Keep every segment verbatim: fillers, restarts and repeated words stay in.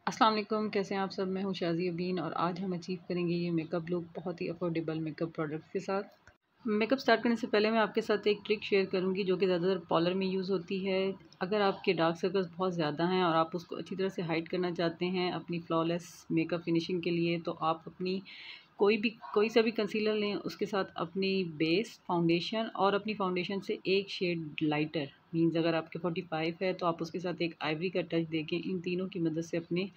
अस्सलाम वालेकुम, कैसे हैं आप सब। मैं हूं शाज़िया बीन और आज हम अचीव करेंगे ये मेकअप लुक बहुत ही अफोर्डेबल मेकअप प्रोडक्ट्स के साथ। मेकअप स्टार्ट करने से पहले मैं आपके साथ एक ट्रिक शेयर करूंगी जो कि ज़्यादातर पार्लर में यूज़ होती है। अगर आपके डार्क सर्कल्स बहुत ज़्यादा हैं और आप उसको अच्छी तरह से हाइड करना चाहते हैं अपनी फ्लॉलेस मेकअप फिनिशिंग के लिए, तो आप अपनी कोई भी कोई सा भी कंसीलर लें, उसके साथ अपनी बेस फाउंडेशन और अपनी फाउंडेशन से एक शेड लाइटर मीन्स अगर आपके फोर्टी फाइव है तो आप उसके साथ एक आइवरी का टच देके इन तीनों की मदद से अपने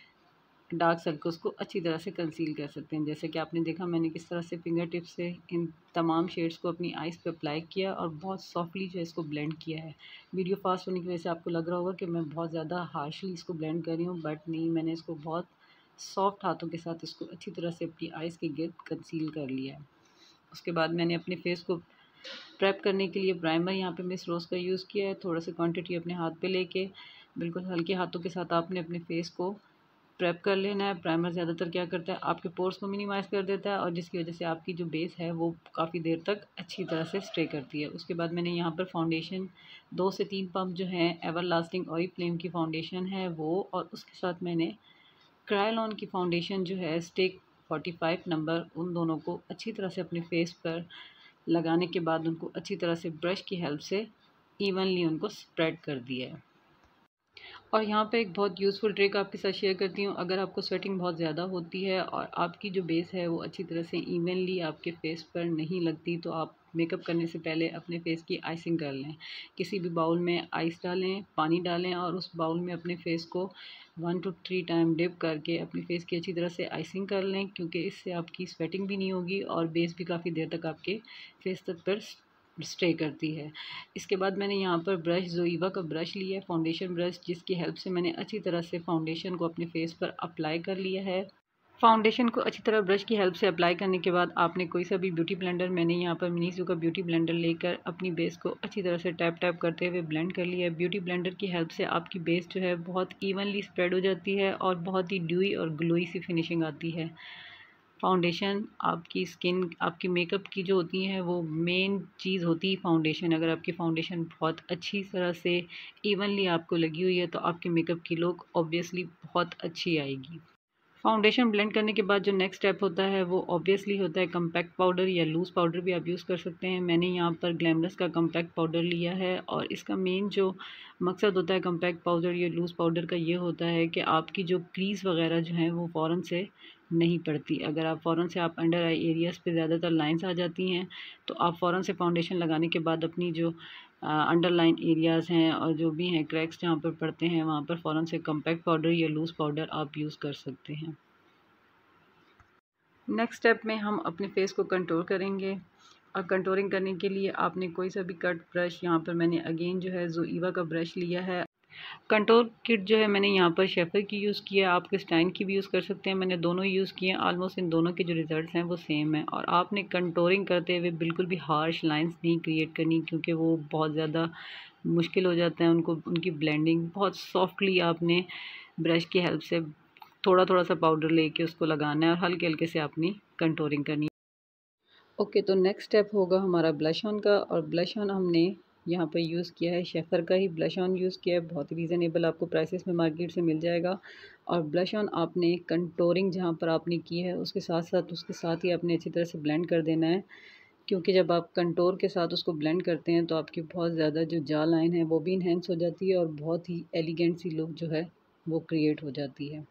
डार्क सर्कल्स को अच्छी तरह से कंसील कर सकते हैं। जैसे कि आपने देखा मैंने किस तरह से फिंगर टिप से इन तमाम शेड्स को अपनी आइज़ पे अप्लाई किया और बहुत सॉफ्टली जो है इसको ब्लेंड किया है। वीडियो फास्ट होने की वजह से आपको लग रहा होगा कि मैं बहुत ज़्यादा हार्शली इसको ब्लेंड कर रही हूँ, बट नहीं, मैंने इसको बहुत सॉफ्ट हाथों के साथ इसको अच्छी तरह से अपनी आइज़ के गिर्द कंसील कर लिया है। उसके बाद मैंने अपने फेस को प्रेप करने के लिए प्राइमर यहाँ पे मिस रोज़ का यूज़ किया है। थोड़ा सा क्वांटिटी अपने हाथ पे लेके बिल्कुल हल्के हाथों के साथ आपने अपने फेस को प्रेप कर लेना है। प्राइमर ज़्यादातर क्या करता है, आपके पोर्स को मिनिमाइज़ कर देता है और जिसकी वजह से आपकी जो बेस है वो काफ़ी देर तक अच्छी तरह से स्टे करती है। उसके बाद मैंने यहाँ पर फाउंडेशन दो से तीन पम्प जो हैं एवर लास्टिंग ओरिफ्लेम की फाउंडेशन है वो, और उसके साथ मैंने क्रायोलॉन की फाउंडेशन जो है स्टिक फोर्टी फाइव नंबर, उन दोनों को अच्छी तरह से अपने फेस पर लगाने के बाद उनको अच्छी तरह से ब्रश की हेल्प से इवनली उनको स्प्रेड कर दिया है। और यहाँ पे एक बहुत यूज़फुल ट्रिक आपके साथ शेयर करती हूँ। अगर आपको स्वेटिंग बहुत ज़्यादा होती है और आपकी जो बेस है वो अच्छी तरह से इवनली आपके फेस पर नहीं लगती, तो आप मेकअप करने से पहले अपने फेस की आइसिंग कर लें। किसी भी बाउल में आइस डालें, पानी डालें और उस बाउल में अपने फेस को one two three time dip करके अपने फेस की अच्छी तरह से आइसिंग कर लें, क्योंकि इससे आपकी स्वेटिंग भी नहीं होगी और बेस भी काफ़ी देर तक आपके फेस तक पर स्टे करती है। इसके बाद मैंने यहाँ पर ब्रश जोईवा का ब्रश लिया है, फाउंडेशन ब्रश, जिसकी हेल्प से मैंने अच्छी तरह से फाउंडेशन को अपने फेस पर अप्लाई कर लिया है। फाउंडेशन को अच्छी तरह ब्रश की हेल्प से अप्लाई करने के बाद आपने कोई सा भी ब्यूटी ब्लेंडर, मैंने यहाँ पर मिनीजू का ब्यूटी ब्लेंडर लेकर अपनी बेस को अच्छी तरह से टैप टैप करते हुए ब्लेंड कर लिया है। ब्यूटी ब्लेंडर की हेल्प से आपकी बेस जो है बहुत इवनली स्प्रेड हो जाती है और बहुत ही ड्यूई और ग्लोई सी फिनिशिंग आती है। फाउंडेशन आपकी स्किन, आपकी मेकअप की जो होती है वो मेन चीज़ होती है फाउंडेशन। अगर आपकी फाउंडेशन बहुत अच्छी तरह से इवनली आपको लगी हुई है तो आपके मेकअप की लुक ऑब्वियसली बहुत अच्छी आएगी। फाउंडेशन ब्लेंड करने के बाद जो नेक्स्ट स्टेप होता है वो ऑब्वियसली होता है कम्पैक्ट पाउडर या लूज़ पाउडर भी आप यूज़ कर सकते हैं। मैंने यहाँ पर ग्लैमरस का कम्पैक्ट पाउडर लिया है और इसका मेन जो मकसद होता है कम्पैक्ट पाउडर या लूज़ पाउडर का ये होता है कि आपकी जो क्रीज वगैरह जो हैं वो फ़ौरन से नहीं पड़ती। अगर आप फ़ौरन से आप अंडर आई एरियाज़ पे ज़्यादातर लाइंस आ जाती हैं तो आप फ़ौरन से फाउंडेशन लगाने के बाद अपनी जो अंडरलाइन एरियाज़ हैं और जो भी हैं क्रैक्स जहाँ पर पड़ते हैं वहाँ पर फ़ौरन से कम्पैक्ट पाउडर या लूज़ पाउडर आप यूज़ कर सकते हैं। नेक्स्ट स्टेप में हम अपने फेस को कंटूर करेंगे और कंटूरिंग करने के लिए आपने कोई सा भी कट ब्रश, यहाँ पर मैंने अगेन जो है जोईवा का ब्रश लिया है। कंटूर किट जो है मैंने यहाँ पर शेफर की यूज़ किया है, आप क्रिस्टाइन की भी यूज़ कर सकते हैं। मैंने दोनों यूज़ किए हैं, ऑलमोस्ट इन दोनों के जो रिजल्ट्स हैं वो सेम है। और आपने कंटूरिंग करते हुए बिल्कुल भी हार्श लाइंस नहीं क्रिएट करनी, क्योंकि वो बहुत ज़्यादा मुश्किल हो जाता है उनको, उनकी ब्लेंडिंग। बहुत सॉफ्टली आपने ब्रश की हेल्प से थोड़ा थोड़ा सा पाउडर लेके उसको लगाना है और हल्के हल्के से अपनी कंटूरिंग करनी है। ओके, तो नेक्स्ट स्टेप होगा हमारा ब्लश ऑन का, और ब्लश ऑन हमने यहाँ पर यूज़ किया है शेफर का ही ब्लश ऑन यूज़ किया है। बहुत रीज़नेबल आपको प्राइसेस में मार्केट से मिल जाएगा। और ब्लश ऑन आपने कंटूरिंग जहाँ पर आपने की है उसके साथ साथ उसके साथ ही आपने अच्छी तरह से ब्लेंड कर देना है, क्योंकि जब आप कंटूर के साथ उसको ब्लेंड करते हैं तो आपकी बहुत ज़्यादा जो जा लाइन है वो भी इन्हेंस हो जाती है और बहुत ही एलिगेंट सी लुक जो है वो क्रिएट हो जाती है।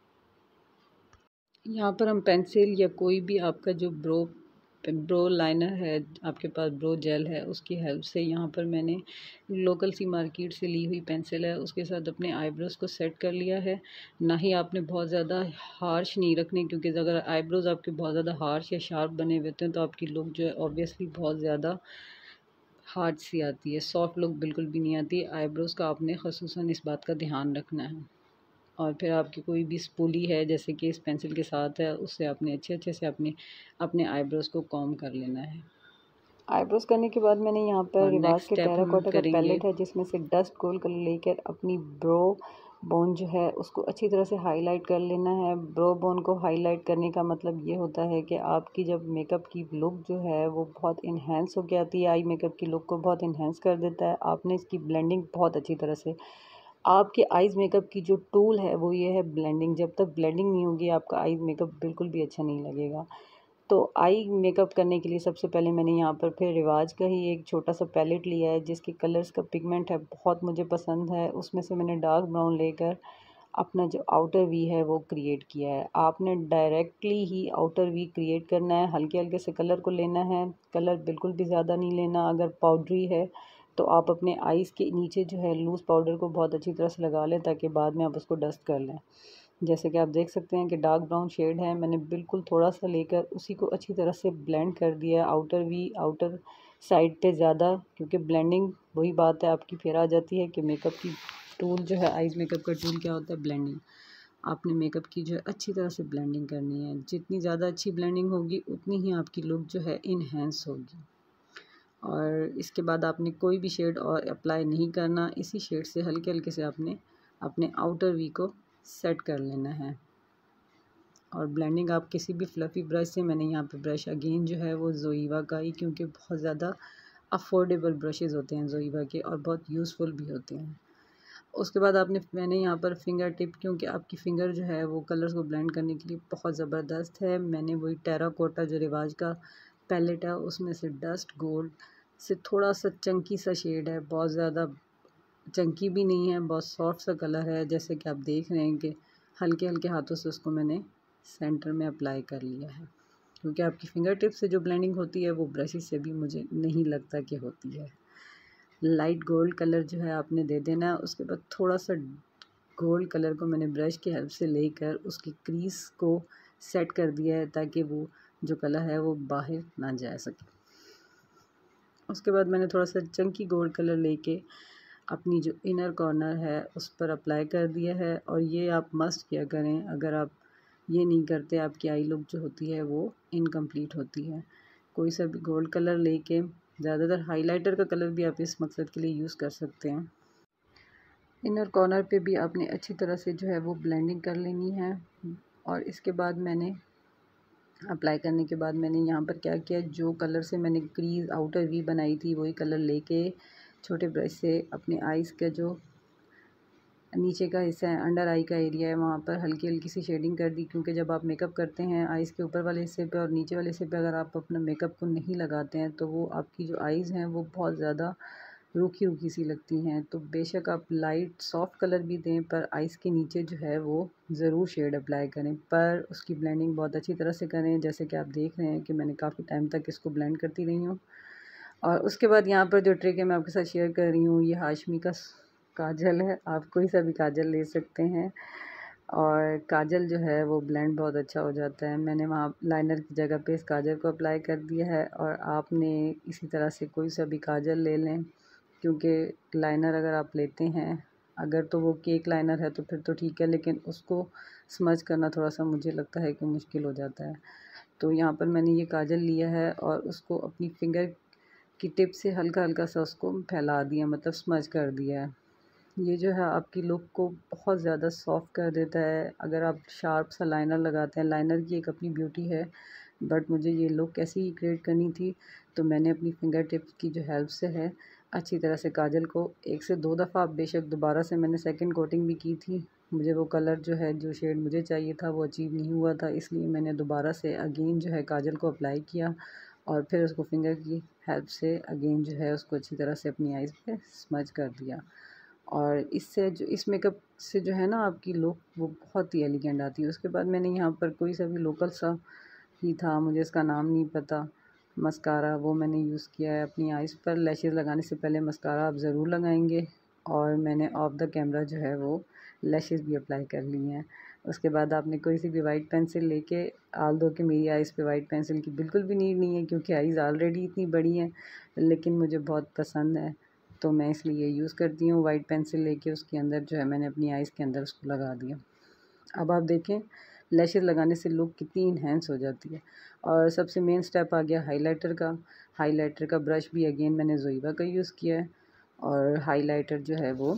यहाँ पर हम पेंसिल या कोई भी आपका जो ब्रो ब्रो लाइनर है, आपके पास ब्रो जेल है, उसकी हेल्प से यहाँ पर मैंने लोकल सी मार्केट से ली हुई पेंसिल है उसके साथ अपने आईब्रोज़ को सेट कर लिया है। ना ही आपने बहुत ज़्यादा हार्श नहीं रखनी, क्योंकि अगर आईब्रोज़ आपके बहुत ज़्यादा हार्श या शार्प बने हुए होते हैं तो आपकी लुक जो है ऑब्वियसली बहुत ज़्यादा हार्ड सी आती है, सॉफ्ट लुक बिल्कुल भी नहीं आती। आईब्रोज़ का आपने ख़ुसूसन इस बात का ध्यान रखना है। और फिर आपकी कोई भी स्पूली है जैसे कि इस पेंसिल के साथ है, उससे आपने अच्छे अच्छे से अपने अपने आईब्रोज़ को कॉम्ब कर लेना है। आईब्रोज़ करने के बाद मैंने यहाँ पर रिवाज के टेराकोटा का पैलेट है जिसमें से डस्ट गोल्ड कलर लेकर अपनी ब्रो बोन जो है उसको अच्छी तरह से हाईलाइट कर लेना है। ब्रो बोन को हाईलाइट करने का मतलब ये होता है कि आपकी जब मेकअप की लुक जो है वो बहुत इन्हेंस हो के आती है, आई मेकअप की लुक को बहुत इन्हेंस कर देता है। आपने इसकी ब्लेंडिंग बहुत अच्छी तरह से आपके आइज़ मेकअप की जो टूल है वो ये है ब्लेंडिंग। जब तक ब्लेंडिंग नहीं होगी आपका आई मेकअप बिल्कुल भी अच्छा नहीं लगेगा। तो आई मेकअप करने के लिए सबसे पहले मैंने यहाँ पर फिर रिवाज का ही एक छोटा सा पैलेट लिया है जिसके कलर्स का पिगमेंट है बहुत मुझे पसंद है। उसमें से मैंने डार्क ब्राउन लेकर अपना जो आउटर वी है वो क्रिएट किया है। आपने डायरेक्टली ही आउटर वी क्रिएट करना है, हल्के हल्के से कलर को लेना है। कलर बिल्कुल भी ज़्यादा नहीं लेना। अगर पाउडरी है तो आप अपने आइज़ के नीचे जो है लूज़ पाउडर को बहुत अच्छी तरह से लगा लें ताकि बाद में आप उसको डस्ट कर लें। जैसे कि आप देख सकते हैं कि डार्क ब्राउन शेड है, मैंने बिल्कुल थोड़ा सा लेकर उसी को अच्छी तरह से ब्लेंड कर दिया है आउटर वी आउटर साइड पे ज़्यादा, क्योंकि ब्लेंडिंग वही बात है आपकी फिर आ जाती है कि मेकअप की टूल जो है आइज़ मेकअप का टूल क्या होता है, ब्लेंडिंग। आपने मेकअप की जो है अच्छी तरह से ब्लेंडिंग करनी है। जितनी ज़्यादा अच्छी ब्लेंडिंग होगी उतनी ही आपकी लुक जो है इनहेंस होगी। और इसके बाद आपने कोई भी शेड और अप्लाई नहीं करना। इसी शेड से हल्के हल्के से आपने अपने आउटर वी को सेट कर लेना है। और ब्लेंडिंग आप किसी भी फ्लफ़ी ब्रश से, मैंने यहाँ पे ब्रश अगेन जो है वो ज़ोईवा का ही, क्योंकि बहुत ज़्यादा अफोर्डेबल ब्रशेज़ होते हैं ज़ोईवा के और बहुत यूज़फुल भी होते हैं। उसके बाद आपने मैंने यहाँ पर फिंगर टिप, क्योंकि आपकी फ़िंगर जो है वो कलर्स को ब्लेंड करने के लिए बहुत ज़बरदस्त है। मैंने वही टेराकोटा जो रिवाज का पैलेट है उसमें से डस्ट गोल्ड से थोड़ा सा चंकी सा शेड है, बहुत ज़्यादा चंकी भी नहीं है, बहुत सॉफ्ट सा कलर है। जैसे कि आप देख रहे हैं कि हल्के हल्के हाथों से उसको मैंने सेंटर में अप्लाई कर लिया है, क्योंकि आपकी फिंगर टिप से जो ब्लेंडिंग होती है वो ब्रशेस से भी मुझे नहीं लगता कि होती है। लाइट गोल्ड कलर जो है आपने दे देना है। उसके बाद थोड़ा सा गोल्ड कलर को मैंने ब्रश की हेल्प से लेकर उसकी क्रीज को सेट कर दिया है ताकि वो जो कलर है वो बाहर ना जा सके। उसके बाद मैंने थोड़ा सा चंकी गोल्ड कलर लेके अपनी जो इनर कॉर्नर है उस पर अप्लाई कर दिया है। और ये आप मस्ट किया करें, अगर आप ये नहीं करते आपकी आई लुक जो होती है वो इनकम्प्लीट होती है। कोई सा भी गोल्ड कलर लेके, ज़्यादातर हाइलाइटर का कलर भी आप इस मकसद के लिए यूज़ कर सकते हैं। इनर कॉर्नर पे भी आपने अच्छी तरह से जो है वो ब्लेंडिंग कर लेनी है। और इसके बाद मैंने अप्लाई करने के बाद मैंने यहाँ पर क्या किया, जो कलर से मैंने क्रीज आउटर वी बनाई थी वही कलर लेके छोटे ब्रश से अपने आइज़ का जो नीचे का हिस्सा है, अंडर आई का एरिया है, वहाँ पर हल्की हल्की सी शेडिंग कर दी। क्योंकि जब आप मेकअप करते हैं आइज़ के ऊपर वाले हिस्से पे और नीचे वाले हिस्से पे अगर आप अपना मेकअप को नहीं लगाते हैं तो वो आपकी जो आइज़ हैं वो बहुत ज़्यादा रूखी रूखी सी लगती हैं। तो बेशक आप लाइट सॉफ्ट कलर भी दें पर आइज़ के नीचे जो है वो ज़रूर शेड अप्लाई करें, पर उसकी ब्लेंडिंग बहुत अच्छी तरह से करें। जैसे कि आप देख रहे हैं कि मैंने काफ़ी टाइम तक इसको ब्लेंड करती रही हूँ। और उसके बाद यहाँ पर जो ट्रिक है मैं आपके साथ शेयर कर रही हूँ, ये हाशमी का काजल है। आप कोई सा भी काजल ले सकते हैं और काजल जो है वो ब्लेंड बहुत अच्छा हो जाता है। मैंने वहाँ लाइनर की जगह पे इस काजल को अप्लाई कर दिया है। और आपने इसी तरह से कोई सा भी काजल ले लें, क्योंकि लाइनर अगर आप लेते हैं, अगर तो वो केक लाइनर है तो फिर तो ठीक है, लेकिन उसको स्मज करना थोड़ा सा मुझे लगता है कि मुश्किल हो जाता है। तो यहाँ पर मैंने ये काजल लिया है और उसको अपनी फिंगर की टिप से हल्का हल्का सा उसको फैला दिया, मतलब स्मज कर दिया है। ये जो है आपकी लुक को बहुत ज़्यादा सॉफ्ट कर देता है। अगर आप शार्प सा लाइनर लगाते हैं, लाइनर की एक अपनी ब्यूटी है, बट मुझे ये लुक कैसी ही क्रिएट करनी थी तो मैंने अपनी फिंगर टिप की जो हेल्प से है अच्छी तरह से काजल को एक से दो दफ़ा, बेशक दोबारा से मैंने सेकंड कोटिंग भी की थी। मुझे वो कलर जो है, जो शेड मुझे चाहिए था वो अचीव नहीं हुआ था, इसलिए मैंने दोबारा से अगेन जो है काजल को अप्लाई किया और फिर उसको फिंगर की हेल्प से अगेन जो है उसको अच्छी तरह से अपनी आइज़ पे स्मज कर दिया। और इससे जो इस मेकअप से जो है ना आपकी लुक वो बहुत ही एलिगेंट आती है। उसके बाद मैंने यहाँ पर कोई सा भी लोकल सा ही था, मुझे इसका नाम नहीं पता, मस्कारा, वो मैंने यूज़ किया है अपनी आइज़ पर। लैशेज़ लगाने से पहले मस्कारा आप ज़रूर लगाएंगे। और मैंने ऑफ द कैमरा जो है वो लैशेज़ भी अप्लाई कर ली हैं। उसके बाद आपने कोई सी भी वाइट पेंसिल लेके, आल दो कि मेरी आइज़ पे वाइट पेंसिल की बिल्कुल भी नीड नहीं है क्योंकि आइज़ ऑलरेडी इतनी बड़ी हैं, लेकिन मुझे बहुत पसंद है तो मैं इसलिए यूज़ करती हूँ। वाइट पेंसिल लेके उसके अंदर जो है मैंने अपनी आइज़ के अंदर उसको लगा दिया। अब आप देखें लैशेज़ लगाने से लुक कितनी इन्हेंस हो जाती है। और सबसे मेन स्टेप आ गया हाइलाइटर का। हाइलाइटर का ब्रश भी अगेन मैंने ज़ोईवा का यूज़ किया है। और हाइलाइटर जो है वो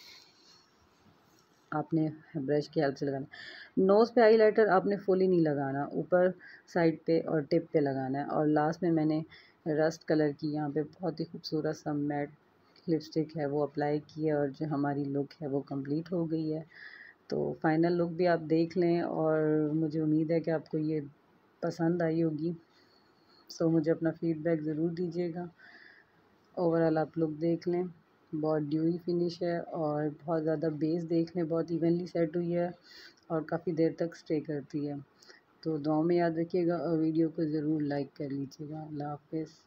आपने ब्रश की हेल्प से लगाना है। नोज़ पे हाइलाइटर आपने फुली नहीं लगाना, ऊपर साइड पे और टिप पे लगाना है। और लास्ट में मैंने रस्ट कलर की यहाँ पे बहुत ही खूबसूरत सा मैट लिपस्टिक है वो अप्लाई की है और जो हमारी लुक है वो कंप्लीट हो गई है। तो फाइनल लुक भी आप देख लें और मुझे उम्मीद है कि आपको ये पसंद आई होगी। सो मुझे अपना फ़ीडबैक ज़रूर दीजिएगा। ओवरऑल आप लुक देख लें, बहुत ड्यूई फिनिश है और बहुत ज़्यादा बेस देख लें, बहुत इवनली सेट हुई है और काफ़ी देर तक स्टे करती है। तो दुआओं में याद रखिएगा और वीडियो को ज़रूर लाइक कर लीजिएगा। अल्लाह हाफ़िज़।